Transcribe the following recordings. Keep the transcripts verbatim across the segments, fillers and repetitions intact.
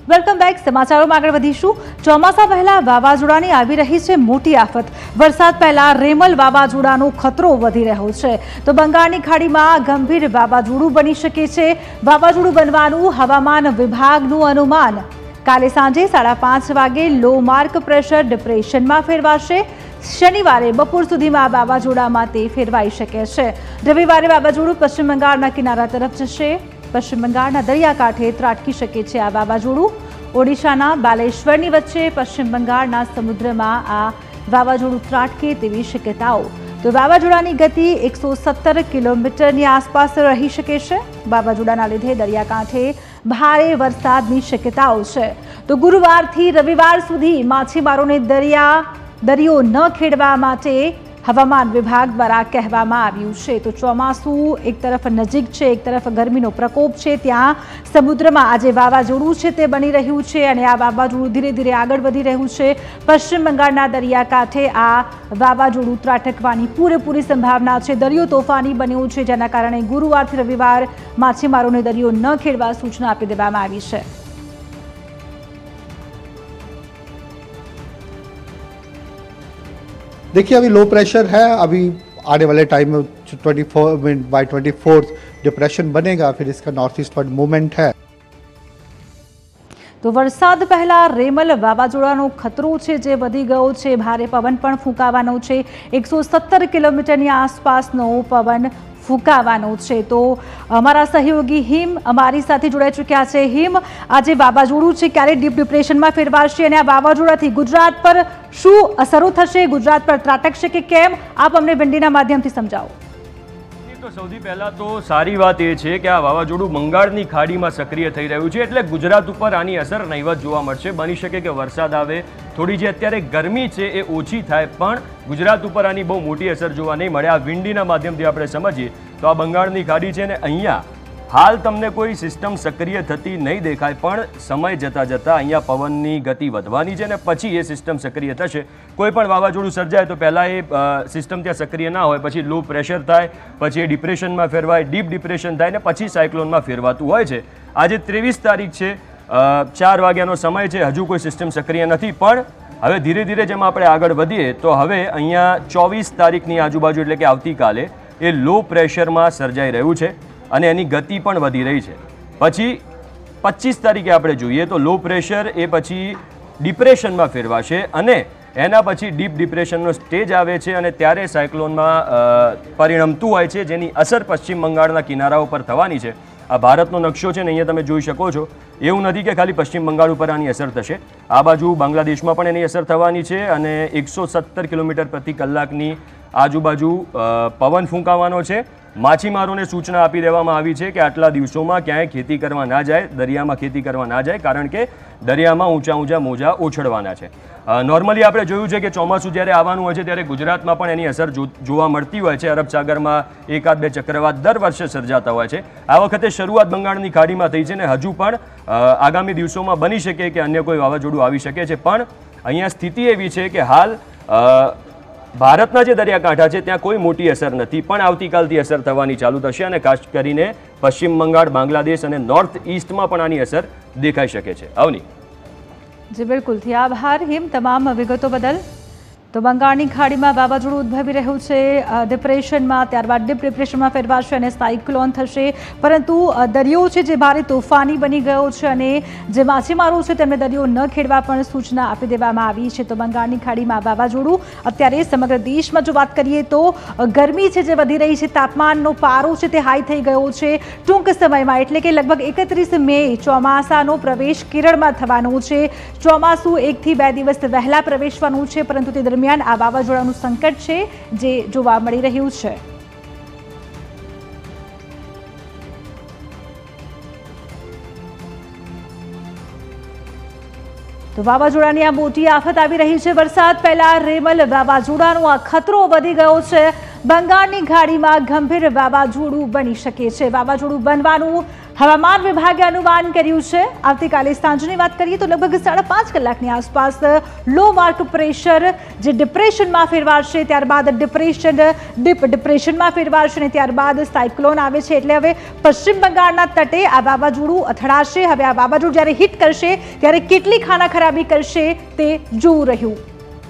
Welcome back. સમાચારોમાં આગળ વધીશું. ચોમાસા પહેલા વાવાઝોડાની આવી રહી છે મોટી આફત. વરસાદ પહેલા રેમલ વાવાઝોડાનો ખતરો વધી રહ્યો છે તો બંગાળની ખાડીમાં ગંભીર વાવાઝોડું બની શકે છે. વાવાઝોડું બનવાનું હવામાન વિભાગનું અનુમાન. કાલે સાંજે સાડા પાંચ વાગે લો માર્ક પ્રેશર ડિપ્રેશનમાં ફેરવાશે. શનિવારે બપોર સુધીમાં વાવાઝોડામાં તે ફેરવાઈ શકે છે. રવિવારે વાવાઝોડું પશ્ચિમ બંગાળના કિનારા તરફ જશે. પશ્ચિમ બંગાળના દરિયાકાંઠે ત્રાટકી શકે છે આ વાવાઝોડું. ઓડિશાના બાલેશ્વરની વચ્ચે પશ્ચિમ બંગાળના સમુદ્રમાં આ વાવાઝોડું ત્રાટકે તેવી શક્યતાઓ. તો વાવાઝોડાની ગતિ એકસો સત્તર કિલોમીટરની આસપાસ રહી શકે છે. વાવાઝોડાના લીધે દરિયાકાંઠે ભારે વરસાદની શક્યતાઓ છે. તો ગુરુવારથી રવિવાર સુધી માછીમારોને દરિયા દરિયો ન ખેડવા માટે હવામાન વિભાગ દ્વારા કહેવામાં આવ્યું છે. તો ચોમાસું એક તરફ નજીક છે, એક તરફ ગરમીનો પ્રકોપ છે. ત્યાં સમુદ્રમાં આજે વાવાઝોડું છે તે બની રહ્યું છે અને આ વાવાઝોડું ધીરે ધીરે આગળ વધી રહ્યું છે. પશ્ચિમ બંગાળના દરિયાકાંઠે આ વાવાઝોડું ત્રાટકવાની પૂરેપૂરી સંભાવના છે. દરિયો તોફાની બન્યો છે, જેના કારણે ગુરુવારથી રવિવાર માછીમારોને દરિયો ન ખેડવા સૂચના આપી દેવામાં આવી છે. देखिए अभी लो प्रेशर है, अभी आने वाले टाइम में twenty four by twenty fourth depression बनेगा, फिर इसका नॉर्थ ईस्टवर्ड मूवमेंट है. તો વરસાદ પહેલા રેમલ વાવાઝોડાનો ખતરો છે જે વધી ગયો છે. ભારે પવન પણ ફૂંકાવાનો છે. એકસો સત્તર કિલોમીટરની આસપાસનો પવન ફૂંકાવાનો છે. તો અમારા સહયોગી હિમ અમારી સાથે જોડાઈ ચૂક્યા છે. હિમ, આજે વાવાઝોડું છે ક્યારે ડીપ ડિપ્રેશનમાં ફેરવાશે અને આ વાવાઝોડાથી ગુજરાત પર શું અસરો થશે? ગુજરાત પર ત્રાટકશે કે કેમ? આપ અમને વિંડીના માધ્યમથી સમજાવો. તો સૌથી પહેલા તો સારી વાત એ છે કે આ વાવાઝોડું બંગાળની ખાડીમાં સક્રિય થઈ રહ્યું છે, એટલે ગુજરાત ઉપર આની અસર નહીવત જોવા મળશે. બની શકે કે વરસાદ આવે, થોડી જે અત્યારે ગરમી છે એ ઓછી થાય, પણ ગુજરાત ઉપર આની બહુ મોટી અસર જોવા નહીં મળે. આ વિંડીના માધ્યમથી આપણે સમજીએ તો આ બંગાળની ખાડી છે ને અહીંયા હાલ તમને કોઈ સિસ્ટમ સક્રિય થતી નહીં દેખાય, પણ સમય જતાં જતાં અહીંયા પવનની ગતિ વધવાની છે ને પછી એ સિસ્ટમ સક્રિય થશે. કોઈ પણ વાવાઝોડું સર્જાય તો પહેલાં એ સિસ્ટમ ત્યાં સક્રિય ના હોય, પછી લો પ્રેશર થાય, પછી એ ડિપ્રેશનમાં ફેરવાય, ડીપ ડિપ્રેશન થાય ને પછી સાયક્લોનમાં ફેરવાતું હોય છે. આજે ત્રેવીસ તારીખ છે, ચાર વાગ્યાનો સમય છે, હજુ કોઈ સિસ્ટમ સક્રિય નથી. પણ હવે ધીરે ધીરે જેમ આપણે આગળ વધીએ તો હવે અહીંયા ચોવીસ તારીખની આજુબાજુ એટલે કે આવતીકાલે એ લો પ્રેશરમાં સર્જાઈ રહ્યું છે અને એની ગતિ પણ વધી રહી છે. પછી પચીસ તારીખે આપણે જોઈએ તો લો પ્રેશર એ પછી ડિપ્રેશનમાં ફેરવાશે અને એના પછી ડીપ ડિપ્રેશનનો સ્ટેજ આવે છે અને ત્યારે સાયક્લોનમાં પરિણમતું હોય છે, જેની અસર પશ્ચિમ બંગાળના કિનારા ઉપર થવાની છે. આ ભારતનો નકશો છે ને અહીંયા તમે જોઈ શકો છો. એવું નથી કે ખાલી પશ્ચિમ બંગાળ ઉપર આની અસર થશે, આ બાજુ બાંગ્લાદેશમાં પણ એની અસર થવાની છે અને એકસો સત્તર કિલોમીટર પ્રતિ કલાકની આજુબાજુ પવન ફૂંકાવાનો છે. માછીમારોને સૂચના આપી દેવામાં આવી છે કે આટલા દિવસોમાં ક્યાંય ખેતી કરવા ના જાય, દરિયામાં ખેતી કરવા ના જાય, કારણ કે દરિયામાં ઊંચા ઊંચા મોજા ઉછળવાના છે. નોર્મલી આપણે જોયું છે કે ચોમાસું જ્યારે આવવાનું હોય છે ત્યારે ગુજરાતમાં પણ એની અસર જોવા મળતી હોય છે. અરબ સાગરમાં એકાદ બે ચક્રવાત દર વર્ષે સર્જાતા હોય છે. આ વખતે શરૂઆત બંગાળની ખાડીમાં થઈ છે ને હજુ પણ આગામી દિવસોમાં બની શકે કે અન્ય કોઈ વાવાઝોડું આવી શકે છે. પણ અહીંયા સ્થિતિ એવી છે કે હાલ ભારતના જે દરિયાકાંઠા છે ત્યાં કોઈ મોટી અસર નથી, પણ આવતીકાલથી અસર થવાની ચાલુ થશે અને ખાસ કરીને પશ્ચિમ બંગાળ, બાંગ્લાદેશ અને નોર્થ ઈસ્ટમાં પણ આની અસર દેખાઈ શકે છે. અવની જી બિલકુલથી આભાર હિમ તમામ વિગતો બદલ. તો બંગાળની ખાડીમાં વાવાઝોડું ઉદ્ભવી રહ્યું છે ડિપ્રેશનમાં, ત્યારબાદ ડીપ ડિપ્રેશનમાં ફેરવાશે અને સાયક્લોન થશે. પરંતુ દરિયો છે જે ભારે તોફાની બની ગયો છે અને જે માછીમારો છે તેમને દરિયો ન ખેડવા પણ સૂચના આપી દેવામાં આવી છે. તો બંગાળની ખાડીમાં વાવાઝોડું અત્યારે સમગ્ર દેશમાં જો વાત કરીએ તો ગરમી છે જે વધી રહી છે, તાપમાનનો પારો છે તે હાઈ થઈ ગયો છે. ટૂંક સમયમાં એટલે કે લગભગ એકત્રીસ મે ચોમાસાનો પ્રવેશ કેરળમાં થવાનો છે. ચોમાસું એકથી બે દિવસ વહેલા પ્રવેશવાનું છે, પરંતુ તે દરમિયાન આ વાવાઝોડાનું સંકટ છે જે જોવા મળી રહ્યું છે. તો વાવાઝોડાની આ મોટી આફત આવી રહી છે. વરસાદ પહેલા રેમલ વાવાઝોડાનો આ ખતરો વધી ગયો છે. બંગાળની ખાડીમાં ગંભીર વાવાઝોડું બની શકે છે. વાવાઝોડું બનવાનું હવામાન વિભાગે અનુમાન કર્યું છે આવતીકાલે સાંજની વાત કરીએ તો લગભગ સાડા પાંચ કલાકની આસપાસ લો માર્ક પ્રેશર જે ડિપ્રેશનમાં ફેરવાશે, ત્યારબાદ ડિપ્રેશન ડીપ ડિપ્રેશનમાં ફેરવાશે અને ત્યારબાદ સાયક્લોન આવે છે. એટલે હવે પશ્ચિમ બંગાળના તટે આ વાવાઝોડું અથડાશે. હવે આ વાવાઝોડું જ્યારે હિટ કરશે ત્યારે કેટલી ખાના ખરાબી કરશે તે જોવું રહ્યું.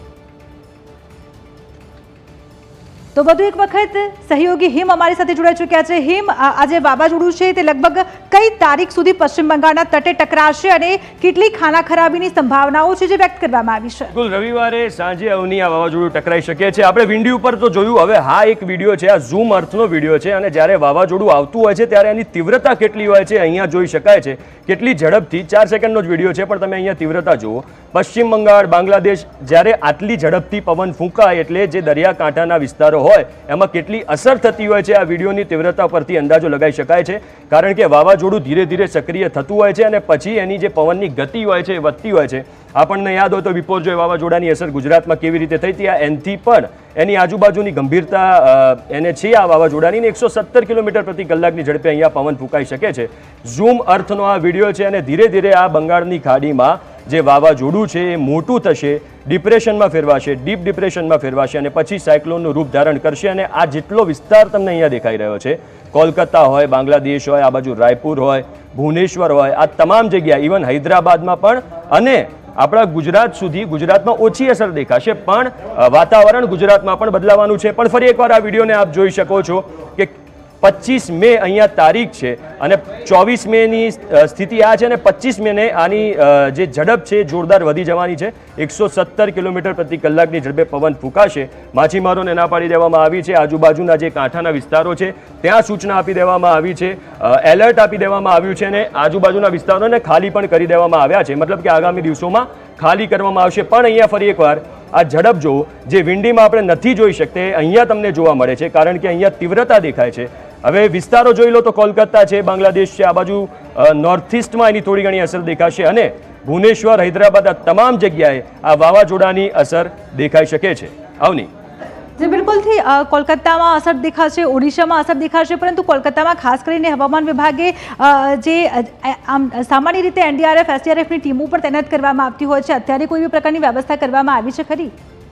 તો વધુ એક વખત સહયોગી હિમ અમારી સાથે જોડાઈ ચૂક્યા છે. હિમ, આ જે વાવાઝોડું છે તે લગભગ કઈ તારીખ સુધી પશ્ચિમ બંગાળના તટે ટકરાશે અને કેટલી ખાના ખરાબીની સંભાવનાઓ છે જે વ્યક્ત કરવામાં આવી છે? બિલકુલ, રવિવારે સાંજે અવની આ વાવાઝોડું ટકરાઈ શકે છે. આપણે વિન્ડી ઉપર તો જોયું, હવે હા એક વિડીયો છે, આ ઝૂમ અર્થનો વિડીયો છે અને જ્યારે વાવાઝોડું આવતું હોય છે ત્યારે એની તીવ્રતા કેટલી હોય છે અહીંયા જોઈ શકાય છે. કેટલી ઝડપથી, ચાર સેકન્ડનો જ વિડીયો છે પણ તમે અહીંયા તીવ્રતા જુઓ. પશ્ચિમ બંગાળ, બાંગ્લાદેશ જ્યારે આટલી ઝડપથી પવન ફૂંકાય એટલે જે દરિયાકાંઠાના વિસ્તારો હોય એમાં કેટલી અસર થતી હોય છે આ વિડીયોની તીવ્રતા પરથી અંદાજો લગાવી શકાય છે. કારણ કે વાવાઝોડું ધીરે ધીરે સક્રિય થતું હોય છે અને પછી એની જે પવનની ગતિ હોય છે એ વધતી હોય છે. આપણને યાદ હોય તો વિપર્યોય વાવાઝોડાની અસર ગુજરાતમાં કેવી રીતે થઈ હતી, આ એનથી પણ એની આજુબાજુની ગંભીરતા એને છે આ વાવાઝોડાની ને એકસો સત્તર કિલોમીટર પ્રતિ કલાકની ઝડપે અહીંયા પવન ફૂંકાઈ શકે છે. ઝૂમ અર્થનો આ વિડીયો છે અને ધીરે ધીરે આ બંગાળની ખાડીમાં જે વાવાઝોડું છે એ મોટું થશે, ડિપ્રેશનમાં ફેરવાશે, ડીપ ડિપ્રેશનમાં ફેરવાશે અને પછી સાયક્લોનનું રૂપ ધારણ કરશે. અને આ જેટલો વિસ્તાર તમને અહીંયા દેખાઈ રહ્યો છે, કોલકાતા હોય, બાંગ્લાદેશ હોય, આ બાજુ રાયપુર હોય, ભુવનેશ્વર હોય, આ તમામ જગ્યા, ઇવન હૈદરાબાદમાં પણ અને આપણા ગુજરાત સુધી, ગુજરાતમાં ઓછી અસર દેખાશે પણ વાતાવરણ ગુજરાતમાં પણ બદલાવાનું છે. પણ ફરી એકવાર આ વિડીયોને આપ જોઈ શકો છો કે પચીસ મે અહીંયા તારીખ છે અને ચોવીસ મેની સ્થિતિ આ છે અને પચીસ મેને આની જે ઝડપ છે જોરદાર વધી જવાની છે. એકસો સત્તર કિલોમીટર પ્રતિ કલાકની ઝડપે પવન ફૂંકાશે. માછીમારોને ના પાડી દેવામાં આવી છે. આજુબાજુના જે કાંઠાના વિસ્તારો છે ત્યાં સૂચના આપી દેવામાં આવી છે, એલર્ટ આપી દેવામાં આવ્યું છે અને આજુબાજુના વિસ્તારોને ખાલી પણ કરી દેવામાં આવ્યા છે. મતલબ કે આગામી દિવસોમાં ખાલી કરવામાં આવશે. પણ અહીંયા ફરી એકવાર આ ઝડપ જો જે વિંડીમાં આપણે નથી જોઈ શકતે અહીંયા તમને જોવા મળે છે કારણ કે અહીંયા તીવ્રતા દેખાય છે. હવે વિસ્તારો જોઈ લો તો કોલકાતા છે, બાંગ્લાદેશ છે, આ બાજુ નોર્થ ઇસ્ટમાં એની થોડી ઘણી અસર દેખાશે અને ભુવનેશ્વર, હૈદરાબાદ, આ તમામ જગ્યાએ આ વાવાઝોડાની અસર દેખાઈ શકે છે. અવની જે બિલકુલથી કોલકાતામાં અસર દેખાશે, ઓડિશામાં અસર દેખાશે, પરંતુ કોલકાતામાં ખાસ કરીને હવામાન વિભાગે જે આમ સામાન્ય રીતે એનડીઆરએફ, એસડીઆરએફની ટીમો પણ તૈનાત કરવામાં આવતી હોય છે, અત્યારે કોઈ બી પ્રકારની વ્યવસ્થા કરવામાં આવી છે ખરી?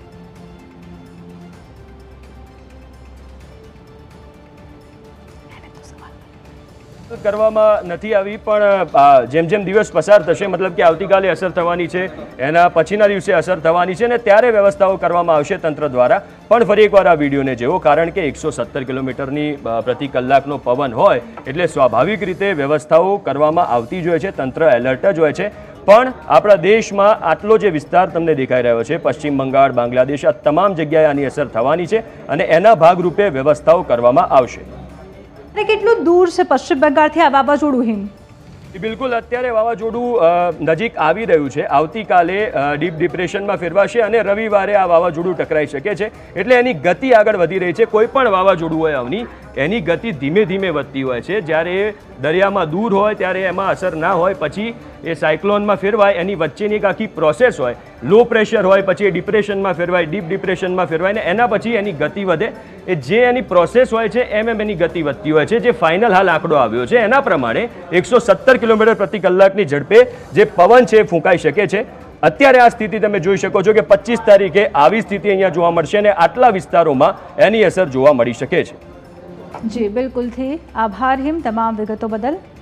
કરવામાં નથી આવી પણ જેમ જેમ દિવસ પસાર થશે, મતલબ કે આવતીકાલે અસર થવાની છે, એના પછીના દિવસે અસર થવાની છે અને ત્યારે વ્યવસ્થાઓ કરવામાં આવશે તંત્ર દ્વારા. પણ ફરી એકવાર આ વિડીયોને જોવો કારણ કે એકસો સત્તર કિલોમીટરની પ્રતિ કલાકનો પવન હોય એટલે સ્વાભાવિક રીતે વ્યવસ્થાઓ કરવામાં આવતી જ હોય છે, તંત્ર એલર્ટ જ હોય છે. પણ આપણા દેશમાં આટલો જે વિસ્તાર તમને દેખાઈ રહ્યો છે, પશ્ચિમ બંગાળ, બાંગ્લાદેશ, આ તમામ જગ્યાએ આની અસર થવાની છે અને એના ભાગરૂપે વ્યવસ્થાઓ કરવામાં આવશે. કેટલું દૂર છે પશ્ચિમ બંગાળથી આ વાવાઝોડું? હિમ, બિલકુલ અત્યારે વાવાઝોડું નજીક આવી રહ્યું છે. આવતીકાલે ડીપ ડિપ્રેશનમાં ફેરવાશે અને રવિવારે આ વાવાઝોડું ટકરાઈ શકે છે. એટલે એની ગતિ આગળ વધી રહી છે. કોઈ પણ વાવાઝોડું હોય આવની એની ગતિ ધીમે ધીમે વધતી હોય છે. જ્યારે એ દરિયામાં દૂર હોય ત્યારે એમાં અસર ના હોય, પછી એ સાયક્લોનમાં ફેરવાય, એની વચ્ચેની એક આખી પ્રોસેસ હોય. લો પ્રેશર હોય, પછી એ ડિપ્રેશનમાં ફેરવાય, ડીપ ડિપ્રેશનમાં ફેરવાય ને એના પછી એની ગતિ વધે. એ જે એની પ્રોસેસ હોય છે એમ એમ એની ગતિ વધતી હોય છે. જે ફાઇનલ હાલ આંકડો આવ્યો છે એના પ્રમાણે એકસો સત્તર કિલોમીટર પ્રતિ કલાકની ઝડપે જે પવન છે ફૂંકાઈ શકે છે. અત્યારે આ સ્થિતિ તમે જોઈ શકો છો કે પચીસ તારીખે આવી સ્થિતિ અહીંયા જોવા મળશે અને આટલા વિસ્તારોમાં એની અસર જોવા મળી શકે છે. જી બિલકુલથી આભાર હિમ તમામ વિગતો બદલ.